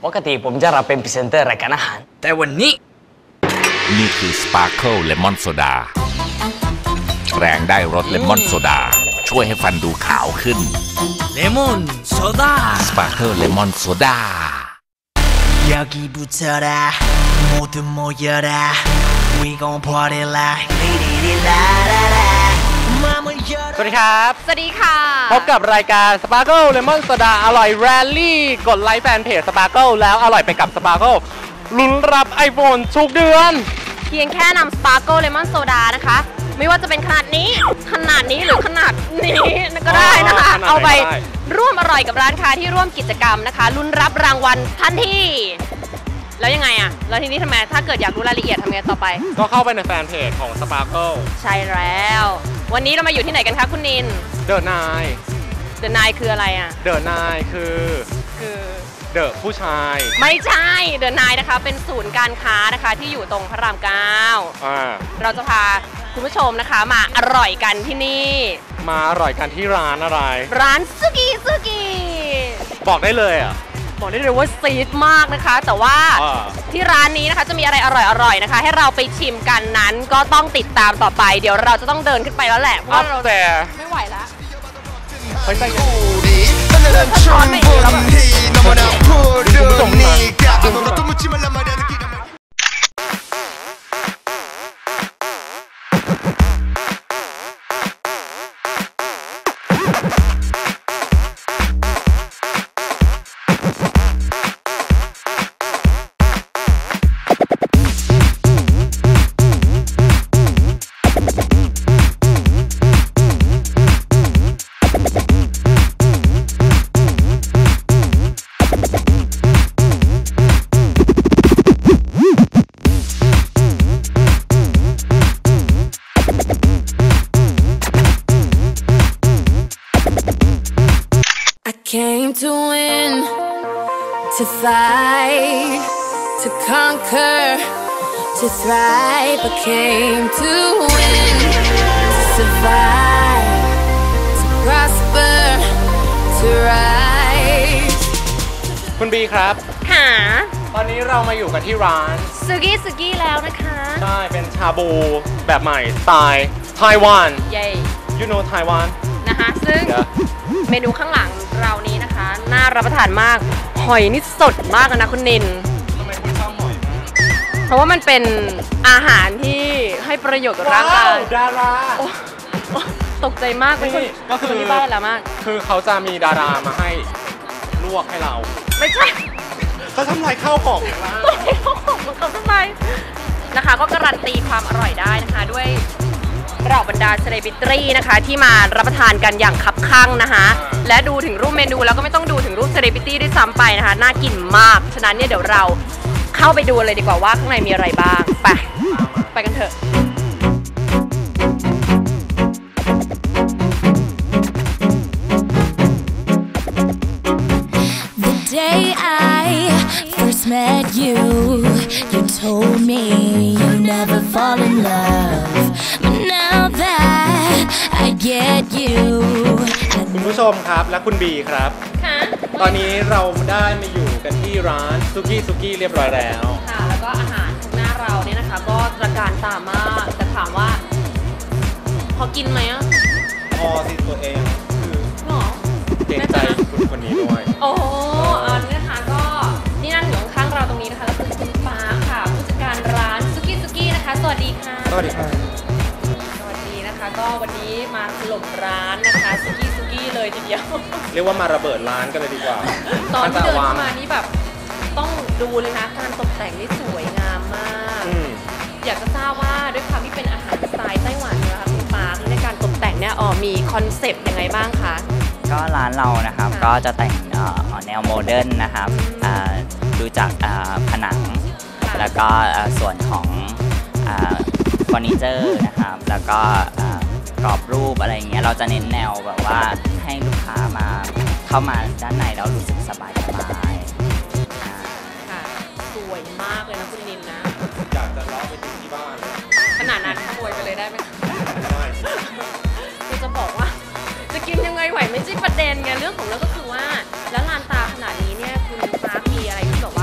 ปกติผมจะรับเป็นพรีเซนเตอร์รายการอาหารแต่วันนี้นี่คือ Sparkle Lemon Soda แรงได้รสเลมอนโซดาช่วยให้ฟันดูขาวขึ้นเลมอนโซดา Sparkle Lemon Soda 여기부터라 모두 모여라 We gon' party likeสวัสดีครับสวัสดีค่ะพบกับรายการ Sparkle Lemon Soda อร่อยแรลลี่กดไลค์แฟนเพจ Sparkle แล้วอร่อยไปกับ Sparkle ลุ้นรับ iPhone ทุกเดือนเพียงแค่นำ Sparkle Lemon Soda นะคะไม่ว่าจะเป็นขนาดนี้หรือขนาดนี้ก็ได้นะคะเอาไปร่วมอร่อยกับร้านค้าที่ร่วมกิจกรรมนะคะลุ้นรับรางวัลทันทีแล้วยังไงอะแล้วทีนี้ทำไมถ้าเกิดอยากรู้รายละเอียดทำไงต่อไปก็เข้าไปในแฟนเพจของ Sparkle ใช่แล้ววันนี้เรามาอยู่ที่ไหนกันคะคุณนิน The Nine คืออะไรอะ The Nine คือเดอะผู้ชายไม่ใช่ The Nine นะคะเป็นศูนย์การค้านะคะที่อยู่ตรงพระราม9เราจะพาคุณผู้ชมนะคะมาอร่อยกันที่นี่มาอร่อยกันที่ร้านอะไรร้านซุกิบอกได้เลยอ่ะบอกได้เลยว่าซีดมากนะคะแต่ว่าที่ร้านนี้นะคะจะมีอะไรอร่อยๆนะคะให้เราไปชิมกันนั้นก็ต้องติดตามต่อไปเดี๋ยวเราจะต้องเดินขึ้นไปแล้วแหละเพราะเราไม่ไหวแล้วไปใส่กันช้อนไม่ดีแล้วแบบ Came to win, to fight, to conquer, to thrive. I came to win, to survive, to prosper, to rise. คุณบีครับค่ะตอนนี้เรามาอยู่กันที่ร้านซุกี้แล้วนะคะใช่เป็นชาบูแบบใหม่สไตล์ไต้หวันเย้ You know ไต้หวันนะคะซึ่งเมนูข้างหลังเรานี้นะคะน่ารับประทานมากหอยนี่สดมากนะคุณนินทำไมคุณชอบหอยเพราะว่ามันเป็นอาหารที่ให้ประโยชน์กับร่างกายดาราตกใจมากเลยก็คือที่บ้านแล้วมากคือเขาจะมีดารามาให้ลวกให้เราไม่ใช่เขาทำลายข้าวของเขาทำไมนะคะก็การันตีความอร่อยได้นะคะด้วยเหล่าบรรดาเซเลบริตี้นะคะที่มารับประทานกันอย่างคับคั่งนะคะและดูถึงรูปเมนูแล้วก็ไม่ต้องดูถึงรูปเซเลบริตี้ด้วยซ้ำไปนะคะน่ากินมากฉะนั้นเนี่ยเดี๋ยวเราเข้าไปดูเลยดีกว่าว่าข้างในมีอะไรบ้างไปกันเถอะ The day I first met you, you told me you never fall in love, but now that I get you คุณผู้ชมครับและคุณบีครับตอนนี้เราได้มาอยู่กันที่ร้านซุกี้เรียบร้อยแล้วค่ะแล้วก็อาหารข้างหน้าเราเนี่ยนะคะก็ตระการตามากแต่ถามว่าพอกินไหมอ่ะพอสิตัวเองคือเกรงใจคุณคนนี้ด้วยโอ้อันนี้นะคะก็นี่นั่งอยู่ข้างเราตรงนี้นะคะแล้วคือคุณฟ้าค่ะผู้จัดการร้านซุกี้นะคะสวัสดีค่ะสวัสดีค่ะสวัสดีนะคะก็วันนี้มาถล่มร้านนะคะซุกี้เลยทีเดียวเรียกว่ามาระเบิดร้านกันเลยดีกว่าตอนที่เดินเข้ามานี่แบบต้องดูเลยนะการตกแต่งนี่สวยงามมากอยากจะทราบว่าด้วยความที่เป็นอาหารสไตล์ไต้หวันนะคะคุณฟ้าในการตกแต่งเนี่ยมีคอนเซปต์ยังไงบ้างคะก็ร้านเรานะครับก็จะแต่งแนวโมเดิร์นนะครับดูจากผนังแล้วก็ส่วนของเฟอร์นิเจอร์นะครับแล้วก็กรอบรูปอะไรเงี้ยเราจะเน้นแนวแบบว่าให้ลูกค้ามาเข้ามาด้านในแล้วรู้สึกสบายค่ะสวยมากเลยนะคุณนินนะอยากจะล้อไปถึงที่บ้านขนาดนั้นขโมยไปเลยได้ไหมคือจะบอกว่าจะกินยังไงไหวไม่ใช่ประเด็นไงเรื่องของเรื่องก็คือว่าแล้วลานตาขนาดนี้เนี่ยคุณฟ้ามีอะไรที่บอกว่า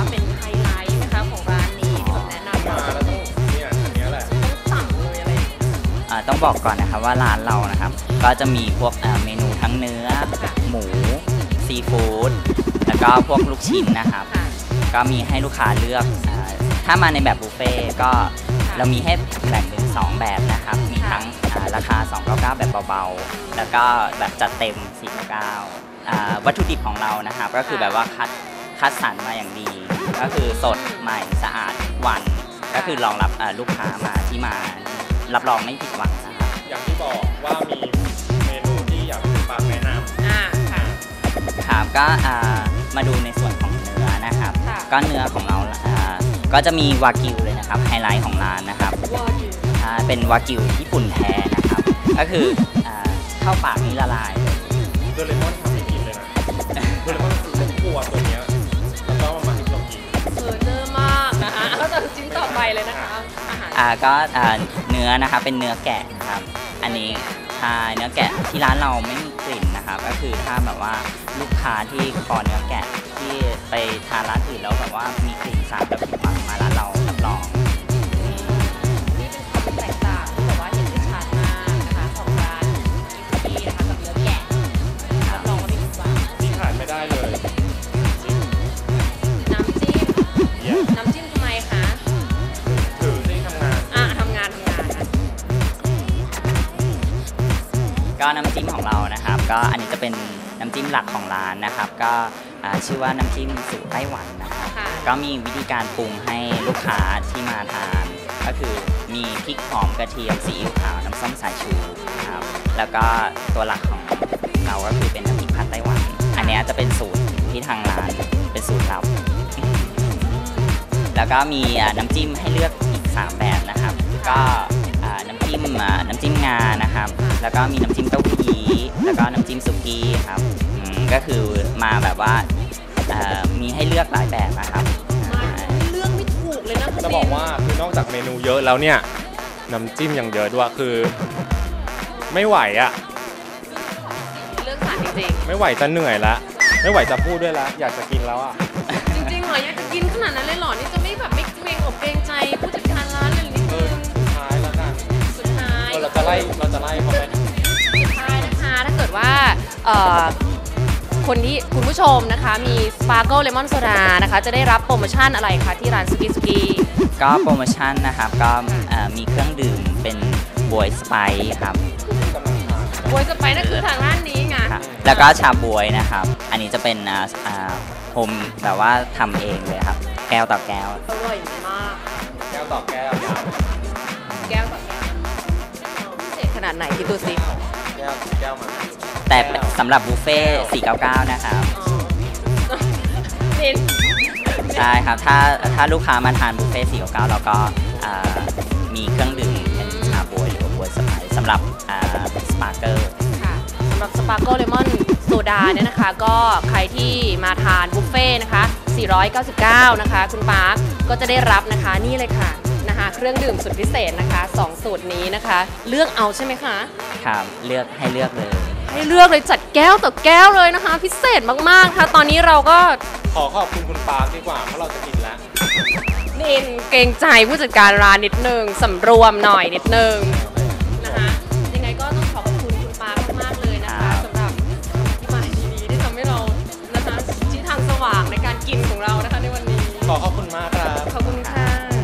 ต้องบอกก่อนนะครับว่าร้านเรานะครับก็จะมีพวกเมนูทั้งเนื้อหมูซีฟู้ดแล้วก็พวกลูกชิ้นนะครับก็มีให้ลูกค้าเลือกถ้ามาในแบบบุฟเฟ่ก็เรามีให้แบ่งเป็น2แบบนะครับมีทั้งราคา299แบบเบาๆแล้วก็แบบจัดเต็ม499วัตถุดิบของเรานะครับก็คือแบบว่าคัดสรรมาอย่างดีก็คือสดใหม่สะอาดวันก็คือรองรับลูกค้ามาที่มารับรองไม่ผิดหวังนะครับอย่างที่บอกว่ามีเมนูที่อยากให้ปากแนะนำค่ะครับก็มาดูในส่วนของเนื้อนะครับก็เนื้อของเราก็จะมีวากิวเลยนะครับไฮไลท์ของร้านนะครับเป็นวากิวญี่ปุ่นแท้นะครับก็คือเข้าปากนี้ละลายโดเรมอนทำให้กินเลยนะโดเรมอนซื้อตัวนี้แล้วก็มาให้เรากินเจอมากนะคะก็จะชิ้นต่อไปเลยนะคะก็เนื้อนะครับเป็นเนื้อแกะนะครับอันนี้เนื้อแกะที่ร้านเราไม่มีกลิ่นนะครับก็คือถ้าแบบว่าลูกค้าที่คอเนื้อแกะที่ไปทานร้านอื่นแล้วแบบว่ามีกลิ่นสาบแบบผิดหวังมาร้านเรารับรองนี่เป็นความแตกต่างที่แบบว่าเห็นได้ชัดมากนะคะของร้านที่นะคะกับเนื้อแกะรับรองว่าไม่ผิดหวังที่ขาดไม่ได้เลยน้ำจิ้มทำไมคะถือที่ทำงานทำงานก็น้ำจิ้มของเรานะครับก็อันนี้จะเป็นน้ำจิ้มหลักของร้านนะครับก็ชื่อว่าน้ำจิ้มสูตรไต้หวันนะครับก็มีวิธีการปรุงให้ลูกค้าที่มาทานก็คือมีพริกหอมกระเทียมซีอิ๊วขาวน้ำส้มสายชูครับแล้วก็ตัวหลักของเราก็คือเป็นน้ำพริกผัดไต้หวันอันนี้จะเป็นสูตรที่ทางร้านเป็นสูตรลับแล้วก็มีน้ำจิ้มให้เลือกอีก3แบบนะครับก็น้ำจิ้มงานะครับแล้วก็มีน้ำจิ้มเต้าหู้ยี้แล้วก็น้ำจิ้มสุกี้ครับก็คือมาแบบว่ามีให้เลือกหลายแบบนะครับเลือกไม่ถูกเลยนะจะบอกว่าคือนอกจากเมนูเยอะแล้วเนี่ยน้ำจิ้มยังเยอะด้วยคือไม่ไหวอ่ะเลือกสารจริงๆไม่ไหวจะเหนื่อยละไม่ไหวจะพูดด้วยละอยากจะกินแล้วอ่ะจริงๆเหรออยากจะกินขนาดนั้นเลยเหรอนี่จะไม่แบบไม่เกรงอกเกรงใจผู้จัดการร้านเลยนิดนึงสุดท้ายเราจะไล่เขาไหมสุดท้ายนะคะถ้าเกิดว่าคุณผู้ชมนะคะมี Sparkle Lemon Soda นะคะจะได้รับโปรโมชั่นอะไรคะที่ร้านสุกี้ก็โปรโมชั่นนะครับก็มีเครื่องดื่มเป็นบวยสไปซ์ครับบวยสไปซ์นั่นคือทางร้านนี้ไงแล้วก็ชาบวยนะครับอันนี้จะเป็นโฮมแบบว่าทำเองเลยครับแก้วต่อแก้วอร่อยมากแก้วต่อแก้วแก้วต่อแก้วพิเศษขนาดไหนคิดดูสิแก้วมาแต่สำหรับบุฟเฟ่499นะครับใช่ครับถ้าลูกค้ามาทานบุฟเฟ่499แล้วก็มีเครื่องดื่มเป็นชาบวยหรือว่าบวยสไปซ์สำหรับสปาร์เกอร์ค่ะสำหรับสปาร์เกิลเลมอนโซดาเนี่ยนะคะก็ใครที่มาทานบุฟเฟ่นะคะ499นะคะคุณปาร์คก็จะได้รับนะคะนี่เลยค่ะเครื่องดื่มสุดพิเศษนะคะ2สูตรนี้นะคะเลือกเอาใช่ไหมคะครับให้เลือกเลยจัดแก้วต่อแก้วเลยนะคะพิเศษมากๆค่ะตอนนี้เราก็ขอบคุณปาร์คดีกว่าเพราะเราจะกินแล้วนินเกรงใจผู้จัดการร้านนิดนึงสำรวมหน่อยนิดนึงนะคะยังไงก็ต้องขอบคุณคุณปาร์คมากๆเลยนะคะสำหรับที่มาดีๆที่ทำให้เรานะคะชี้ทางสว่างในการกินของเรานะคะในวันนี้ขอบคุณมากครับขอบคุณค่ะ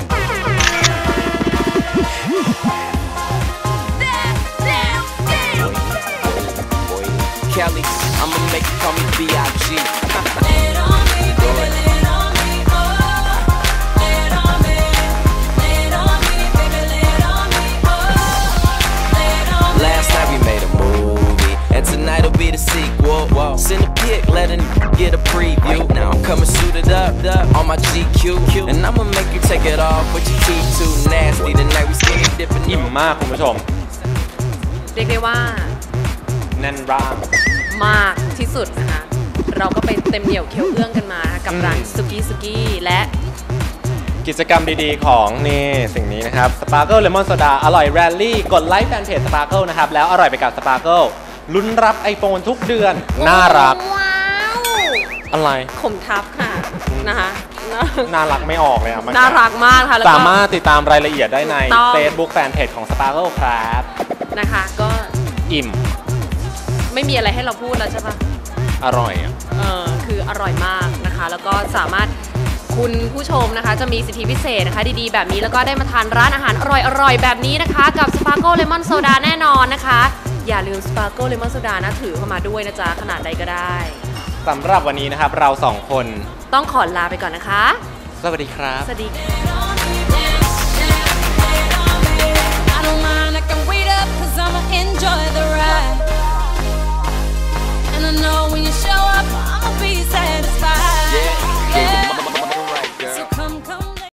Kelly, I'ma make you call me B.I.G. Last night we made a movie, and tonight'll be the sequel. Send a pic, let a get a preview. Now I'm coming suited up on my GQ, and I'ma make you take it off with your teeth too nasty. Tonight we skinny dipping. อิ่มมากคุณผู้ชมเรียกได้ว่าแน่นร่างมากที่สุดนะคะเราก็ไปเต็มเหนี่ยวเคี้ยวเอื้องกันมากับร้านสุกี้และกิจกรรมดีๆของนี่สิ่งนี้นะครับ Sparkle Lemon Soda อร่อยแรลลี่กดไลค์แฟนเพจ Sparkle นะครับแล้วอร่อยไปกับ Sparkle ลุ้นรับ iPhone ทุกเดือนน่ารักว้าวอะไรข่มทับค่ะนะคะน่ารักไม่ออกเลยอ่ะน่ารักมากค่ะสามารถติดตามรายละเอียดได้ใน Facebook แฟนเพจของ Sparkle ครับนะคะก็อิ่มไม่มีอะไรให้เราพูดแล้วใช่ปะอร่อยอ่ะคืออร่อยมากนะคะ แล้วก็สามารถคุณผู้ชมนะคะจะมีสิทธิพิเศษนะคะดีๆแบบนี้แล้วก็ได้มาทานร้านอาหารอร่อยๆแบบนี้นะคะกับ Sparkle Lemon Soda แน่นอนนะคะอย่าลืม Sparkle Lemon Soda นะถือเข้ามาด้วยนะจ๊ะขนาดใดก็ได้สำหรับวันนี้นะครับเราสองคนต้องขอลาไปก่อนนะคะสวัสดีครับสวัสดีค่ะ